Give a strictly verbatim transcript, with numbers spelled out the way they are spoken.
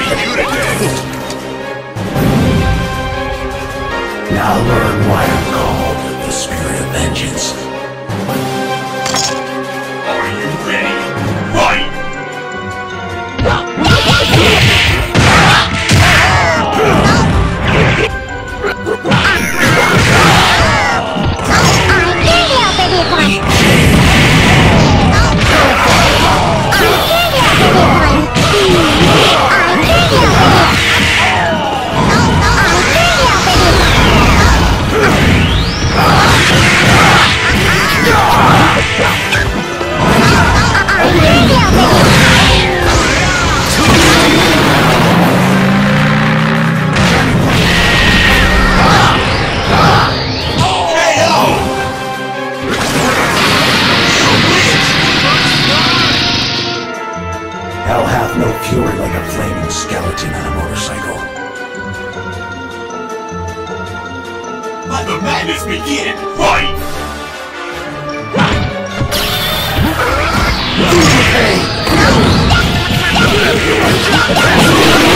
Now learn why I'm called the Spirit of Vengeance. Are you ready? Fight! Hell hath no fury like a flaming skeleton on a motorcycle. Let the madness begin! Fight! Hey!